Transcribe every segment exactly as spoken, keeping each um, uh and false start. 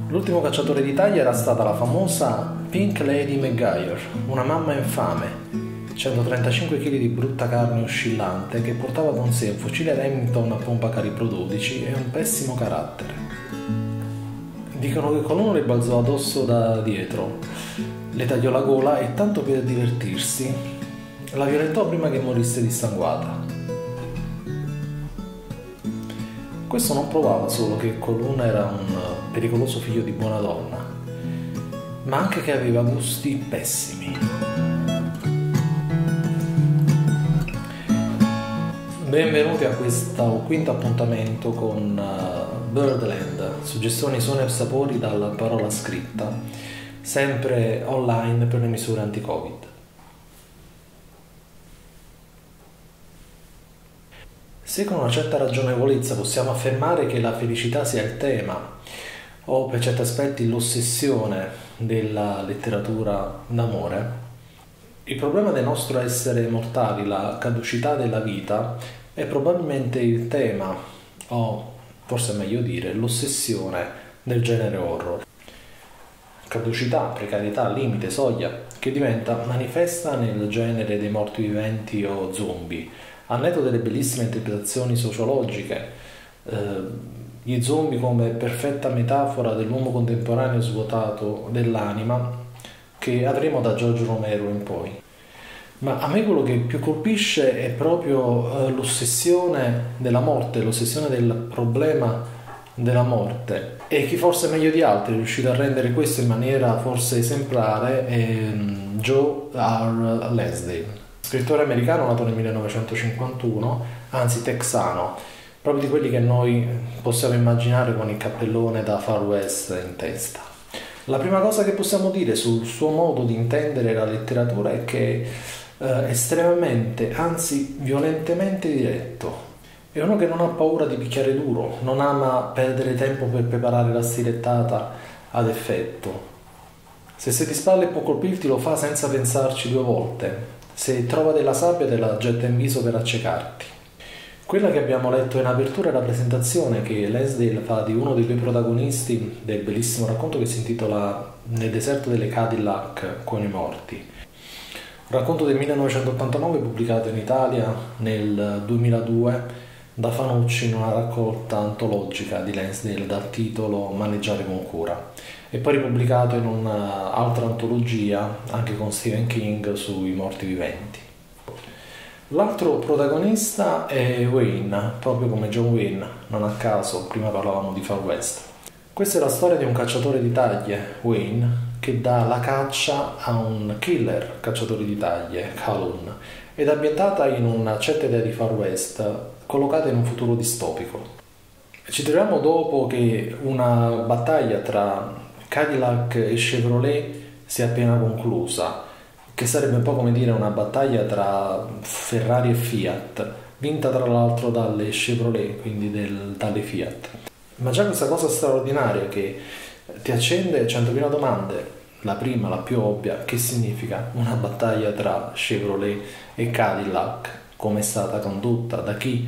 L'ultimo cacciatore d'Italia era stata la famosa Pink Lady Maguire, una mamma infame, centotrentacinque chili di brutta carne oscillante che portava con sé un fucile Remington a pompa calibro dodici e un pessimo carattere. Dicono che qualcuno le balzò addosso da dietro, le tagliò la gola e, tanto per divertirsi, la violentò prima che morisse dissanguata. Questo non provava solo che Colonna era un pericoloso figlio di buona donna, ma anche che aveva gusti pessimi. Benvenuti a questo quinto appuntamento con Birdland, suggestioni, suoni e sapori dalla parola scritta, sempre online per le misure anti-Covid. Se con una certa ragionevolezza possiamo affermare che la felicità sia il tema, o per certi aspetti l'ossessione della letteratura d'amore, il problema del nostro essere mortali, la caducità della vita, è probabilmente il tema, o forse è meglio dire l'ossessione del genere horror. Caducità, precarietà, limite, soglia, che diventa manifesta nel genere dei morti viventi o zombie, al netto delle bellissime interpretazioni sociologiche, eh, gli zombie come perfetta metafora dell'uomo contemporaneo svuotato dell'anima che avremo da George Romero in poi. Ma a me quello che più colpisce è proprio eh, l'ossessione della morte, l'ossessione del problema della morte. E chi forse meglio di altri è riuscito a rendere questo in maniera forse esemplare è Joe R. Lansdale, scrittore americano nato nel millenovecentocinquantuno, anzi texano, proprio di quelli che noi possiamo immaginare con il cappellone da Far West in testa. La prima cosa che possiamo dire sul suo modo di intendere la letteratura è che è eh, estremamente, anzi violentemente diretto. È uno che non ha paura di picchiare duro, non ama perdere tempo per preparare la stilettata ad effetto. Se sei di spalle e può colpirti, lo fa senza pensarci due volte. Se trova della sabbia te la getta in viso per accecarti. Quella che abbiamo letto in apertura è la presentazione che Lansdale fa di uno dei due protagonisti del bellissimo racconto che si intitola Nel deserto delle Cadillac con i morti. Un racconto del millenovecentottantanove pubblicato in Italia nel duemiladue da Fanucci in una raccolta antologica di Lansdale dal titolo Maneggiare con cura, e poi ripubblicato in un'altra antologia anche con Stephen King sui morti viventi. L'altro protagonista è Wayne, proprio come John Wayne, non a caso prima parlavamo di Far West. Questa è la storia di un cacciatore di taglie, Wayne, che dà la caccia a un killer cacciatore di taglie, Calhoun, ed è ambientata in una certa idea di Far West, collocata in un futuro distopico. Ci troviamo dopo che una battaglia tra Cadillac e Chevrolet si è appena conclusa, che sarebbe un po' come dire una battaglia tra Ferrari e Fiat, vinta tra l'altro dalle Chevrolet, quindi del, dalle Fiat. Ma già questa cosa straordinaria che ti accende centomila domande. La prima, la più ovvia, che significa una battaglia tra Chevrolet e Cadillac, come è stata condotta, da chi,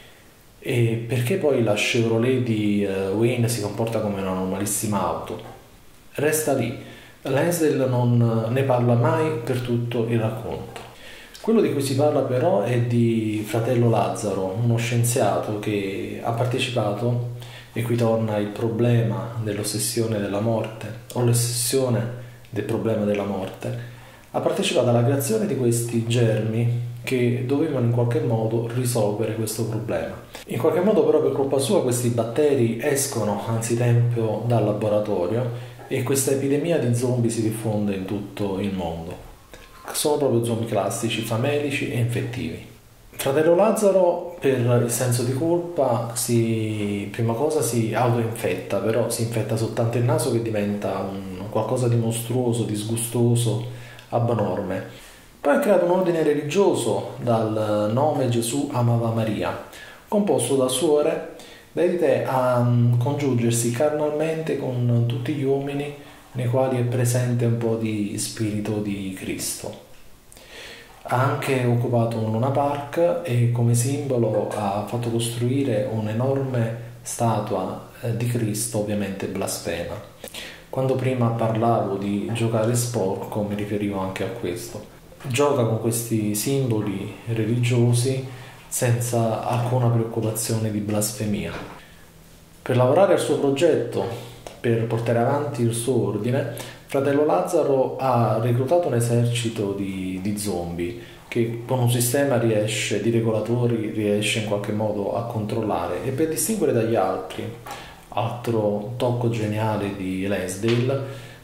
e perché poi la Chevrolet di uh, Wayne si comporta come una normalissima auto. Resta lì, Lansdale non ne parla mai per tutto il racconto. Quello di cui si parla però è di Fratello Lazzaro, uno scienziato che ha partecipato, e qui torna il problema dell'ossessione della morte, o l'ossessione del problema della morte, ha partecipato alla creazione di questi germi che dovevano in qualche modo risolvere questo problema. In qualche modo però per colpa sua questi batteri escono anzitempo dal laboratorio e questa epidemia di zombie si diffonde in tutto il mondo. Sono proprio zombie classici, famelici e infettivi. Fratello Lazzaro, per il senso di colpa, si, prima cosa si autoinfetta, però si infetta soltanto il naso che diventa un qualcosa di mostruoso, disgustoso, abnorme. Poi ha creato un ordine religioso dal nome Gesù amava Maria, composto da suore dedite a congiungersi carnalmente con tutti gli uomini nei quali è presente un po' di spirito di Cristo. Ha anche occupato un Luna Park e come simbolo ha fatto costruire un enorme statua eh, di Cristo ovviamente blasfema. Quando prima parlavo di giocare sporco mi riferivo anche a questo. Gioca con questi simboli religiosi senza alcuna preoccupazione di blasfemia. Per lavorare al suo progetto, per portare avanti il suo ordine, fratello Lazzaro ha reclutato un esercito di, di zombie che con un sistema riesce, di regolatori riesce in qualche modo a controllare, e per distinguere dagli altri, altro tocco geniale di Lansdale,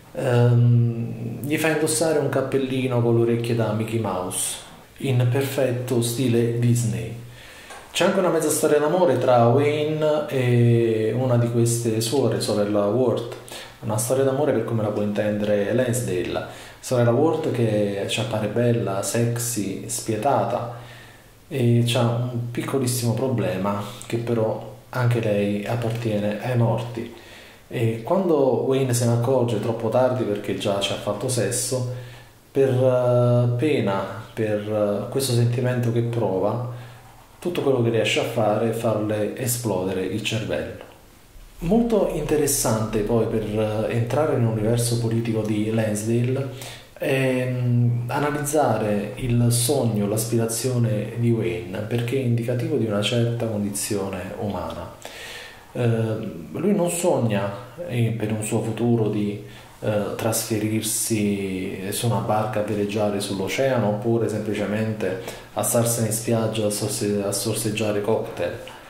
ehm, gli fa indossare un cappellino con le orecchie da Mickey Mouse in perfetto stile Disney. C'è anche una mezza storia d'amore tra Wayne e una di queste suore, sorella Worth. Una storia d'amore per come la può intendere Lansdale. Sorella Worth che ci appare bella, sexy, spietata, e c'ha un piccolissimo problema che però anche lei appartiene ai morti. E quando Wayne se ne accorge troppo tardi perché già ci ha fatto sesso, per pena, per questo sentimento che prova, tutto quello che riesce a fare è farle esplodere il cervello. Molto interessante poi per entrare nell'universo politico di Lansdale è analizzare il sogno, l'aspirazione di Wayne, perché è indicativo di una certa condizione umana. Eh, lui non sogna eh, per un suo futuro di eh, trasferirsi su una barca a veleggiare sull'oceano oppure semplicemente a starsene in spiaggia a, sorse- a sorseggiare cocktail.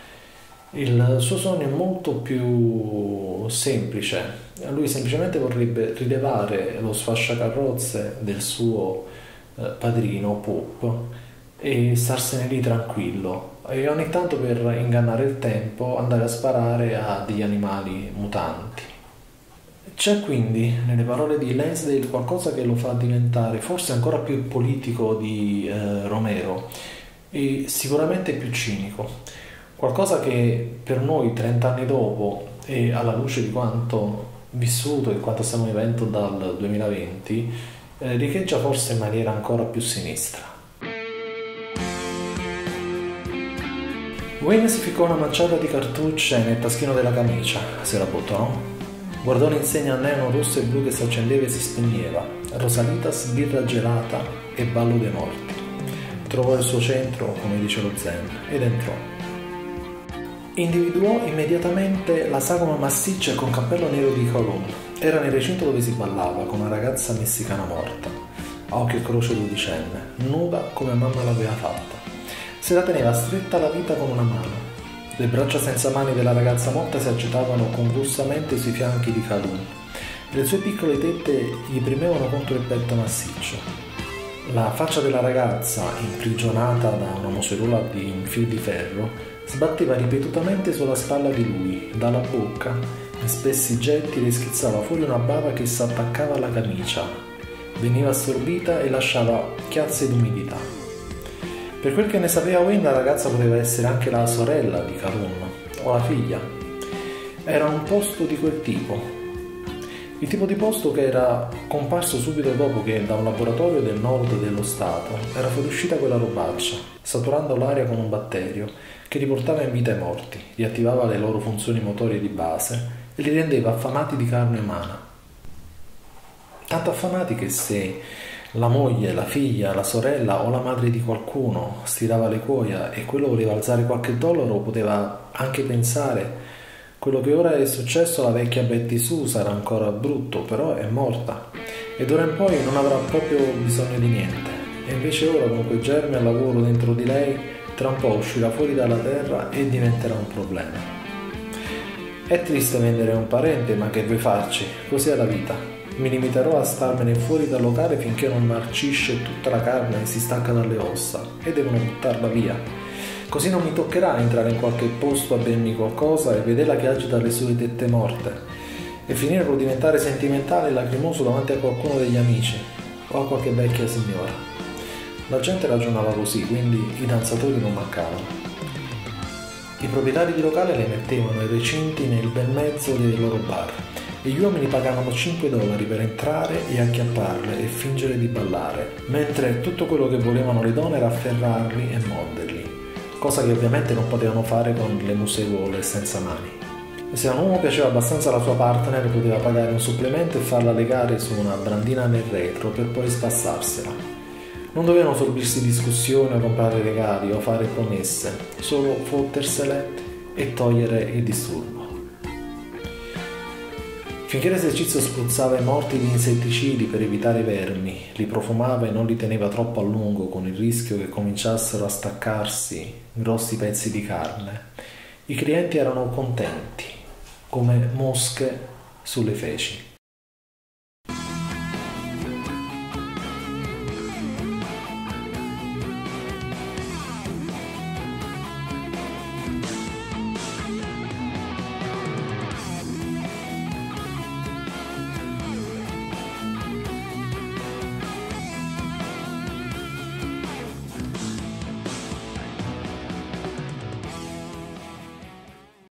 Il suo sogno è molto più semplice. Lui semplicemente vorrebbe rilevare lo sfasciacarrozze del suo eh, padrino Pop e starsene lì tranquillo, e ogni tanto, per ingannare il tempo, andare a sparare a degli animali mutanti. C'è quindi nelle parole di Lansdale qualcosa che lo fa diventare forse ancora più politico di eh, Romero e sicuramente più cinico. Qualcosa che per noi trenta anni dopo e alla luce di quanto vissuto e quanto stiamo vivendo dal duemilaventi eh, riecheggia forse in maniera ancora più sinistra. Wayne si ficcò una manciata di cartucce nel taschino della camicia, se la buttò. Guardò l'insegna a neon rosso e blu che si accendeva e si spegneva, Rosalitas, birra gelata e ballo dei morti. Trovò il suo centro, come dice lo Zen, ed entrò. Individuò immediatamente la sagoma massiccia e con cappello nero di Kowloon. Era nel recinto dove si ballava con una ragazza messicana morta, a occhio e croce dodicenne, nuda come mamma l'aveva fatta. Se la teneva stretta alla vita con una mano. Le braccia senza mani della ragazza morta si agitavano convulsamente sui fianchi di Kowloon. Le sue piccole tette gli premevano contro il petto massiccio. La faccia della ragazza, imprigionata da una museruola di un fil di ferro, sbatteva ripetutamente sulla spalla di lui. Dalla bocca, in spessi getti, le schizzava fuori una bava che si attaccava alla camicia. Veniva assorbita e lasciava chiazze d'umidità. Per quel che ne sapeva Wayne, la ragazza poteva essere anche la sorella di Kowloon, o la figlia. Era un posto di quel tipo. Il tipo di posto che era comparso subito dopo che da un laboratorio del nord dello stato era fuoriuscita quella robaccia, saturando l'aria con un batterio che riportava in vita i morti, riattivava le loro funzioni motorie di base e li rendeva affamati di carne umana. Tanto affamati che se la moglie, la figlia, la sorella o la madre di qualcuno stirava le cuoia e quello voleva alzare qualche dollaro, poteva anche pensare: quello che ora è successo alla vecchia Betty Sue sarà ancora brutto, però è morta e d'ora in poi non avrà proprio bisogno di niente. E invece ora, con quei germi al lavoro dentro di lei, tra un po' uscirà fuori dalla terra e diventerà un problema. È triste vendere un parente, ma che vuoi farci? Così è la vita. Mi limiterò a starmene fuori dal locale finché non marcisce tutta la carne e si stacca dalle ossa e devono buttarla via. Così non mi toccherà entrare in qualche posto a bermi qualcosa e vederla che agita le sue tette morte e finire per diventare sentimentale e lacrimoso davanti a qualcuno degli amici o a qualche vecchia signora. La gente ragionava così, quindi i danzatori non mancavano. I proprietari di locale le mettevano i recinti nel bel mezzo dei loro bar e gli uomini pagavano cinque dollari per entrare e acchiapparle e fingere di ballare, mentre tutto quello che volevano le donne era afferrarli e morderli. cosa che ovviamente non potevano fare con le museruole senza mani. E se a un uomo piaceva abbastanza la sua partner, poteva pagare un supplemento e farla legare su una brandina nel retro per poi spassarsela. Non dovevano sorbirsi discussioni o comprare regali o fare promesse, solo fottersele e togliere il disturbo. Finché l'esercizio spruzzava i morti di insetticidi per evitare i vermi, li profumava e non li teneva troppo a lungo con il rischio che cominciassero a staccarsi grossi pezzi di carne, i clienti erano contenti, come mosche sulle feci.